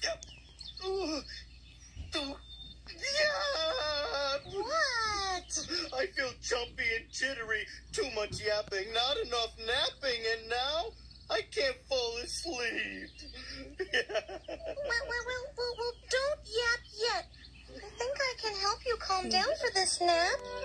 What? I feel jumpy and jittery. Too much yapping, not enough napping, and now I can't fall asleep. Well, don't yap yet. I think I can help you calm down for this nap.